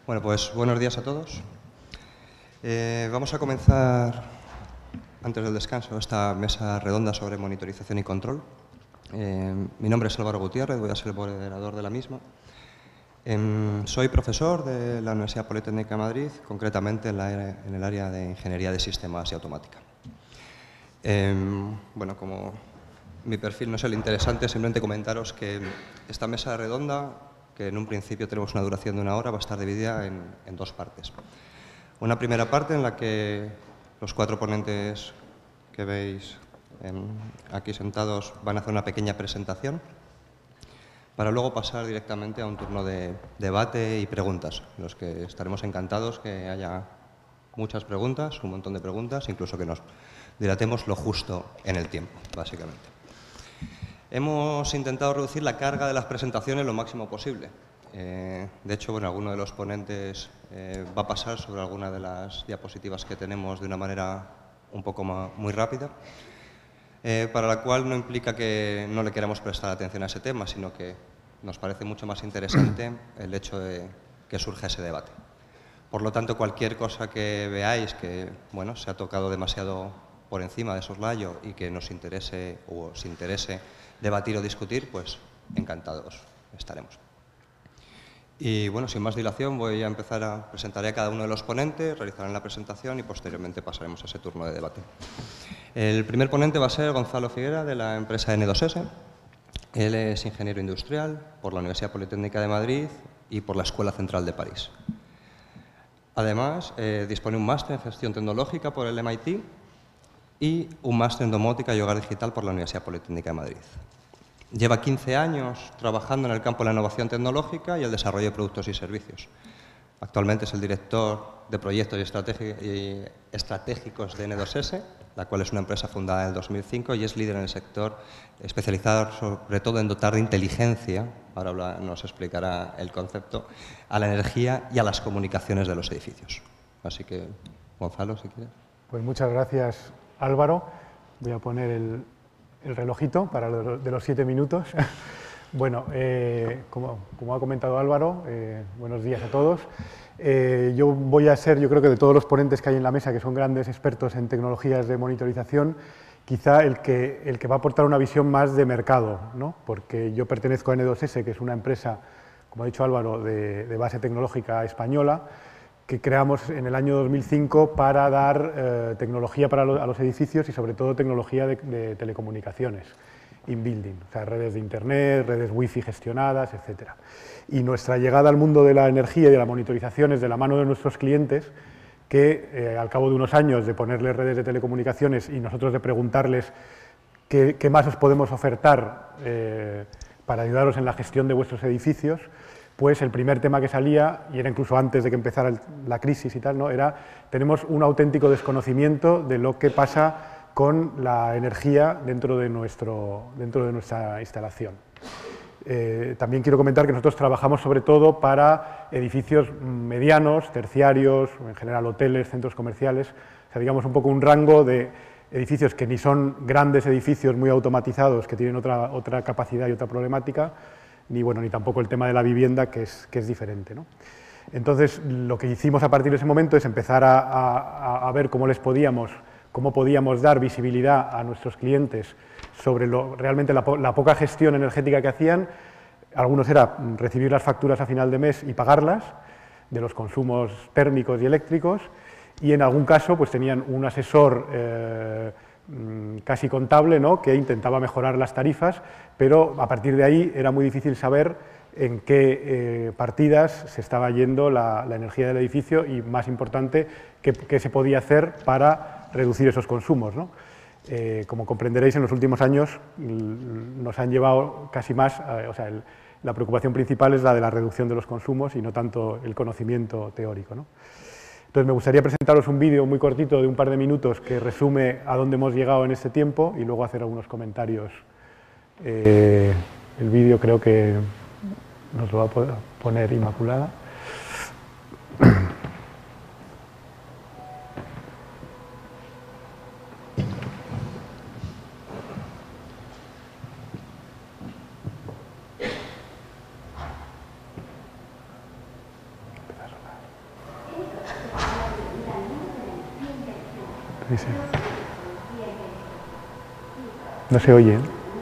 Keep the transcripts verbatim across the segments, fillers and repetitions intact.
Bueno, pues buenos días a todos. Eh, vamos a comenzar, antes del descanso, esta mesa redonda sobre monitorización y control. Eh, mi nombre es Álvaro Gutiérrez, voy a ser el moderador de la misma. Eh, soy profesor de la Universidad Politécnica de Madrid, concretamente en, la, en el área de Ingeniería de Sistemas y Automática. Eh, bueno, como mi perfil no es el interesante, simplemente comentaros que esta mesa redonda, que en un principio tenemos una duración de una hora, va a estar dividida en, en dos partes. Una primera parte en la que los cuatro ponentes que veis eh, aquí sentados van a hacer una pequeña presentación para luego pasar directamente a un turno de debate y preguntas, en los que estaremos encantados que haya muchas preguntas, un montón de preguntas, incluso que nos dilatemos lo justo en el tiempo, básicamente. Hemos intentado reducir la carga de las presentaciones lo máximo posible. Eh, de hecho, bueno, alguno de los ponentes eh, va a pasar sobre alguna de las diapositivas que tenemos de una manera un poco más, muy rápida, eh, para la cual no implica que no le queramos prestar atención a ese tema, sino que nos parece mucho más interesante el hecho de que surja ese debate. Por lo tanto, cualquier cosa que veáis que bueno, se ha tocado demasiado por encima de soslayo y que nos interese o os interese debatir o discutir, pues encantados estaremos. Y bueno, sin más dilación, voy a empezar a presentar a cada uno de los ponentes, realizarán la presentación y posteriormente pasaremos a ese turno de debate. El primer ponente va a ser Gonzalo Figuera, de la empresa ene dos ese. Él es ingeniero industrial por la Universidad Politécnica de Madrid y por la Escuela Central de París. Además, eh, dispone un máster en gestión tecnológica por el eme I te y un máster en domótica y hogar digital por la Universidad Politécnica de Madrid. Lleva quince años trabajando en el campo de la innovación tecnológica y el desarrollo de productos y servicios. Actualmente es el director de proyectos y estratégicos de ene dos ese, la cual es una empresa fundada en el dos mil cinco y es líder en el sector, especializado sobre todo en dotar de inteligencia, ahora nos explicará el concepto, a la energía y a las comunicaciones de los edificios. Así que, Gonzalo, si quieres. Pues muchas gracias, Álvaro. Voy a poner el, el relojito para lo de los siete minutos. Bueno, eh, como, como ha comentado Álvaro, eh, buenos días a todos. Eh, yo voy a ser, yo creo que de todos los ponentes que hay en la mesa, que son grandes expertos en tecnologías de monitorización, quizá el que, el que va a aportar una visión más de mercado, ¿no? Porque yo pertenezco a ene dos ese, que es una empresa, como ha dicho Álvaro, de, de base tecnológica española, que creamos en el año dos mil cinco para dar eh, tecnología para lo, a los edificios y sobre todo tecnología de, de telecomunicaciones, in-building, o sea, redes de internet, redes wifi gestionadas, etcétera. Y nuestra llegada al mundo de la energía y de la monitorización es de la mano de nuestros clientes, que eh, al cabo de unos años de ponerles redes de telecomunicaciones y nosotros de preguntarles qué, qué más os podemos ofertar eh, para ayudaros en la gestión de vuestros edificios, pues el primer tema que salía, y era incluso antes de que empezara el, la crisis y tal, ¿no? Era, tenemos un auténtico desconocimiento de lo que pasa con la energía dentro de, nuestro, dentro de nuestra instalación. Eh, también quiero comentar que nosotros trabajamos sobre todo para edificios medianos, terciarios, en general hoteles, centros comerciales, o sea, digamos un poco un rango de edificios que ni son grandes edificios muy automatizados, que tienen otra, otra capacidad y otra problemática, ni, bueno, ni tampoco el tema de la vivienda, que es, que es diferente, ¿no? Entonces, lo que hicimos a partir de ese momento es empezar a, a, a ver cómo les podíamos, cómo podíamos dar visibilidad a nuestros clientes sobre lo, realmente la, la poca gestión energética que hacían. Algunos era recibir las facturas a final de mes y pagarlas, de los consumos térmicos y eléctricos, y en algún caso pues tenían un asesor eh, casi contable, ¿no?, que intentaba mejorar las tarifas, pero a partir de ahí era muy difícil saber en qué eh, partidas se estaba yendo la, la energía del edificio y, más importante, qué, qué se podía hacer para reducir esos consumos, ¿no? Eh, como comprenderéis, en los últimos años nos han llevado casi más, eh, o sea, el, la preocupación principal es la de la reducción de los consumos y no tanto el conocimiento teórico, ¿no? Entonces, me gustaría presentaros un vídeo muy cortito de un par de minutos que resume a dónde hemos llegado en este tiempo y luego hacer algunos comentarios. Eh, el vídeo creo que nos lo va a poner Inmaculada. Sí, sí. No se oye, ¿eh?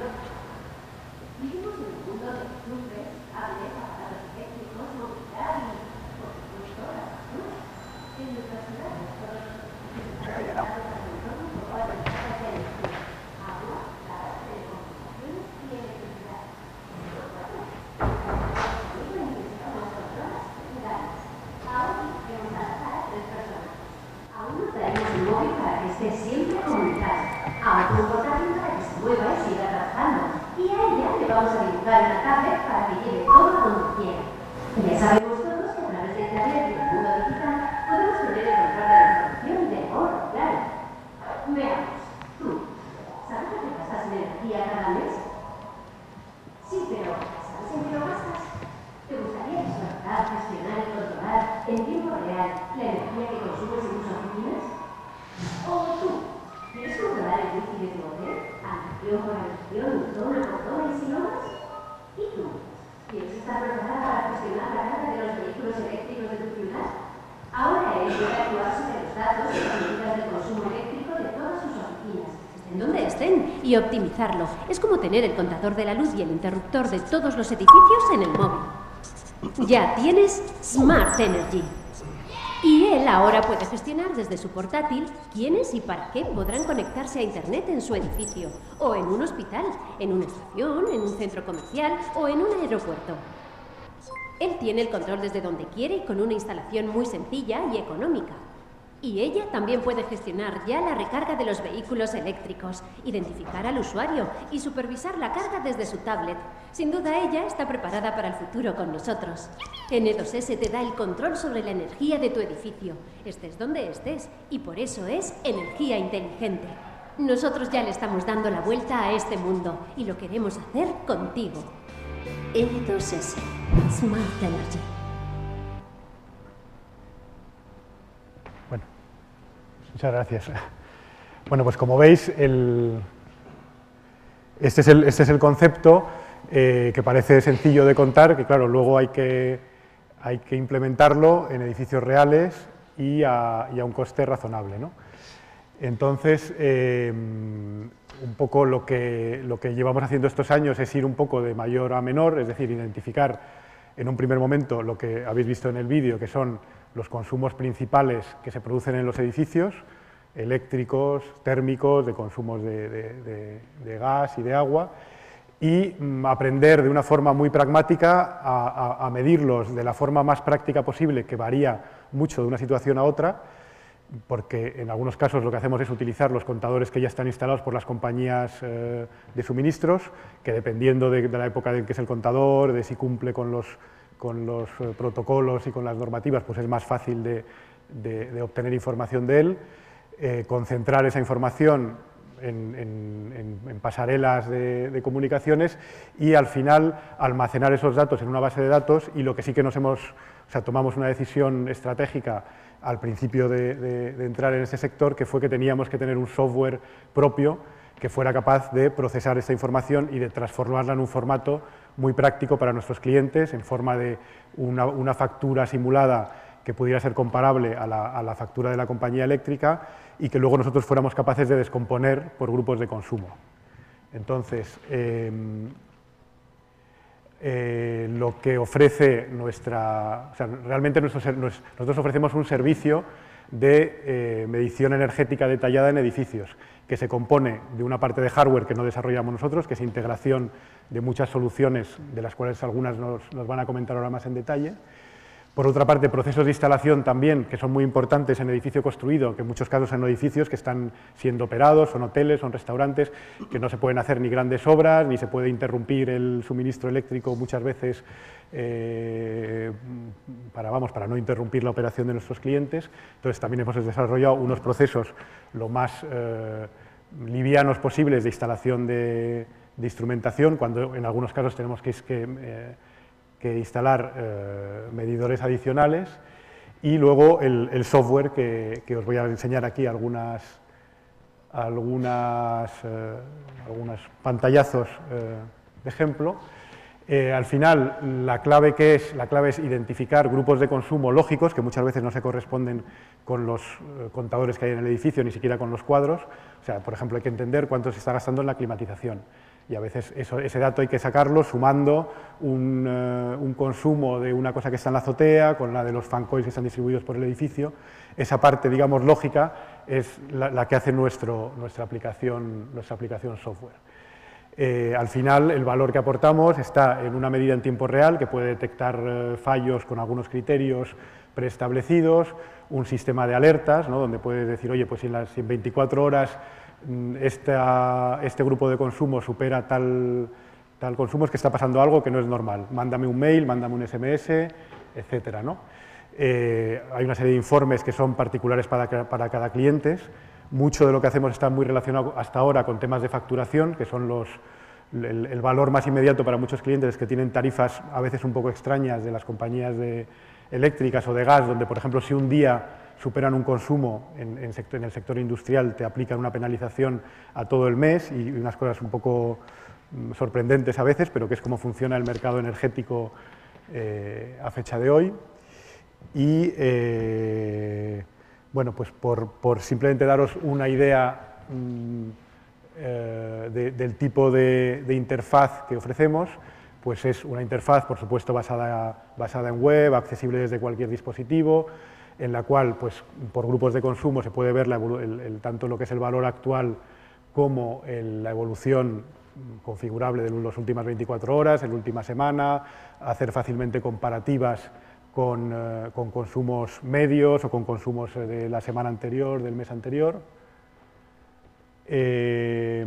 Y optimizarlo. Es como tener el contador de la luz y el interruptor de todos los edificios en el móvil. Ya tienes Smart Energy. Y él ahora puede gestionar desde su portátil quiénes y para qué podrán conectarse a Internet en su edificio, o en un hospital, en una estación, en un centro comercial o en un aeropuerto. Él tiene el control desde donde quiere y con una instalación muy sencilla y económica. Y ella también puede gestionar ya la recarga de los vehículos eléctricos, identificar al usuario y supervisar la carga desde su tablet. Sin duda ella está preparada para el futuro con nosotros. N dos S te da el control sobre la energía de tu edificio, estés donde estés, y por eso es energía inteligente. Nosotros ya le estamos dando la vuelta a este mundo y lo queremos hacer contigo. N dos S, Smart Energy. Muchas gracias. Bueno, pues como veis, el, este, es el, este es el concepto eh, que parece sencillo de contar, que claro, luego hay que, hay que implementarlo en edificios reales y a, y a un coste razonable, ¿no? Entonces, eh, un poco lo que, lo que llevamos haciendo estos años es ir un poco de mayor a menor, es decir, identificar en un primer momento lo que habéis visto en el vídeo, que son los consumos principales que se producen en los edificios, eléctricos, térmicos, de consumos de, de, de, de gas y de agua, y mm, aprender de una forma muy pragmática a, a, a medirlos de la forma más práctica posible, que varía mucho de una situación a otra, porque en algunos casos lo que hacemos es utilizar los contadores que ya están instalados por las compañías eh, de suministros, que dependiendo de, de la época en que es el contador, de si cumple con los con los eh, protocolos y con las normativas, pues es más fácil de, de, de obtener información de él, eh, concentrar esa información en, en, en, en pasarelas de, de comunicaciones y al final almacenar esos datos en una base de datos, y lo que sí que nos hemos, o sea, tomamos una decisión estratégica al principio de, de, de entrar en ese sector, que fue que teníamos que tener un software propio que fuera capaz de procesar esta información y de transformarla en un formato muy práctico para nuestros clientes, en forma de una, una factura simulada que pudiera ser comparable a la, a la factura de la compañía eléctrica, y que luego nosotros fuéramos capaces de descomponer por grupos de consumo. Entonces, eh, eh, lo que ofrece nuestra... O sea, realmente nuestro, nosotros ofrecemos un servicio de eh, medición energética detallada en edificios, que se compone de una parte de hardware que no desarrollamos nosotros, que es integración de muchas soluciones, de las cuales algunas nos, nos van a comentar ahora más en detalle. Por otra parte, procesos de instalación también, que son muy importantes en edificio construido, que en muchos casos son edificios que están siendo operados, son hoteles, son restaurantes, que no se pueden hacer ni grandes obras, ni se puede interrumpir el suministro eléctrico muchas veces eh, para, vamos, para no interrumpir la operación de nuestros clientes. Entonces también hemos desarrollado unos procesos lo más eh, livianos posibles de instalación de, de instrumentación, cuando en algunos casos tenemos que... que eh, que instalar eh, medidores adicionales, y luego el, el software que, que os voy a enseñar aquí algunas, algunas, eh, algunos pantallazos eh, de ejemplo, Eh, al final, la clave, que es, la clave es identificar grupos de consumo lógicos, que muchas veces no se corresponden con los eh, contadores que hay en el edificio, ni siquiera con los cuadros. O sea, por ejemplo, hay que entender cuánto se está gastando en la climatización. Y a veces eso, ese dato hay que sacarlo sumando un, uh, un consumo de una cosa que está en la azotea con la de los fan coils que están distribuidos por el edificio. Esa parte, digamos, lógica es la, la que hace nuestro, nuestra, aplicación, nuestra aplicación software. Eh, al final, el valor que aportamos está en una medida en tiempo real que puede detectar eh, fallos con algunos criterios preestablecidos, un sistema de alertas, ¿no?, donde puedes decir, oye, pues si en, las, si en veinticuatro horas Esta, este grupo de consumo supera tal, tal consumo, es que está pasando algo que no es normal. Mándame un mail, mándame un ese eme ese, etcétera, ¿no? Eh, hay una serie de informes que son particulares para, para cada cliente. Mucho de lo que hacemos está muy relacionado hasta ahora con temas de facturación, que son los, el, el valor más inmediato para muchos clientes que tienen tarifas a veces un poco extrañas de las compañías de, eléctricas o de gas, donde, por ejemplo, si un día superan un consumo en, en, sector, en el sector industrial, te aplican una penalización a todo el mes y unas cosas un poco mm, sorprendentes a veces, pero que es como funciona el mercado energético eh, a fecha de hoy. Y, eh, bueno, pues por, por simplemente daros una idea mm, eh, de, del tipo de, de interfaz que ofrecemos, pues es una interfaz, por supuesto, basada, basada en web, accesible desde cualquier dispositivo, en la cual, pues, por grupos de consumo se puede ver la el, el, tanto lo que es el valor actual como el, la evolución configurable de las últimas veinticuatro horas, en la última semana, hacer fácilmente comparativas con, eh, con consumos medios o con consumos de la semana anterior, del mes anterior. Eh,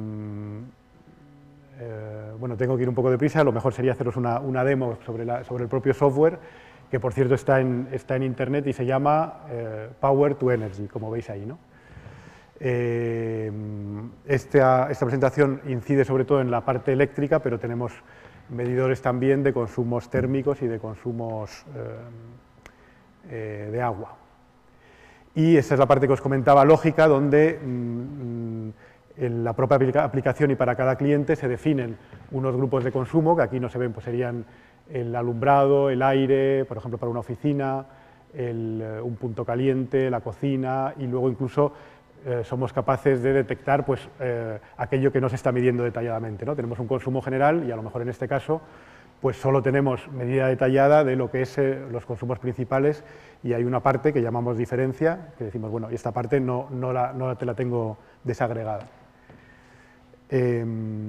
eh, bueno, tengo que ir un poco deprisa, lo mejor sería haceros una, una demo sobre, la, sobre el propio software, que por cierto está en, está en internet y se llama eh, Power to Energy, como veis ahí, ¿no? Eh, esta, esta presentación incide sobre todo en la parte eléctrica, pero tenemos medidores también de consumos térmicos y de consumos eh, eh, de agua. Y esta es la parte que os comentaba, lógica, donde mmm, en la propia aplicación y para cada cliente se definen unos grupos de consumo, que aquí no se ven, pues serían el alumbrado, el aire, por ejemplo, para una oficina, el, un punto caliente, la cocina, y luego incluso eh, somos capaces de detectar pues, eh, aquello que no se está midiendo detalladamente, ¿no? Tenemos un consumo general y a lo mejor en este caso pues solo tenemos medida detallada de lo que es eh, los consumos principales, y hay una parte que llamamos diferencia, que decimos, bueno, y esta parte no, no, la, no te la tengo desagregada. Eh,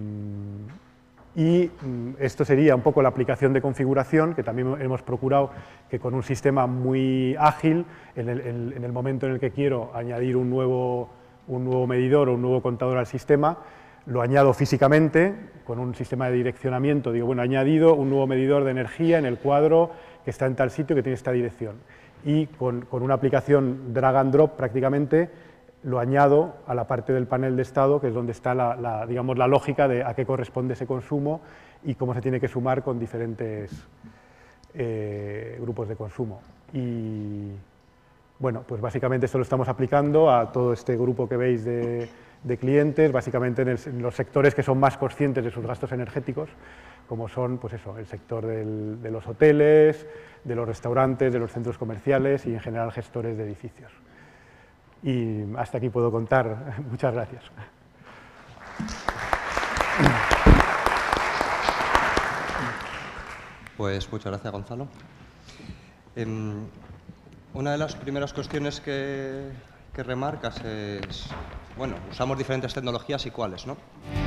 Y esto sería un poco la aplicación de configuración, que también hemos procurado que con un sistema muy ágil, en el, en el momento en el que quiero añadir un nuevo, un nuevo medidor o un nuevo contador al sistema, lo añado físicamente con un sistema de direccionamiento. Digo, bueno, he añadido un nuevo medidor de energía en el cuadro que está en tal sitio, que tiene esta dirección. Y con, con una aplicación drag and drop prácticamente, lo añado a la parte del panel de estado, que es donde está la, la, digamos, la lógica de a qué corresponde ese consumo y cómo se tiene que sumar con diferentes eh, grupos de consumo. Y bueno, pues básicamente esto lo estamos aplicando a todo este grupo que veis de, de clientes, básicamente en, el, en los sectores que son más conscientes de sus gastos energéticos, como son, pues eso, el sector del, de los hoteles, de los restaurantes, de los centros comerciales y en general gestores de edificios. Y hasta aquí puedo contar. Muchas gracias. Pues muchas gracias, Gonzalo. Eh, una de las primeras cuestiones que, que remarcas es, bueno, usamos diferentes tecnologías y cuáles, ¿no?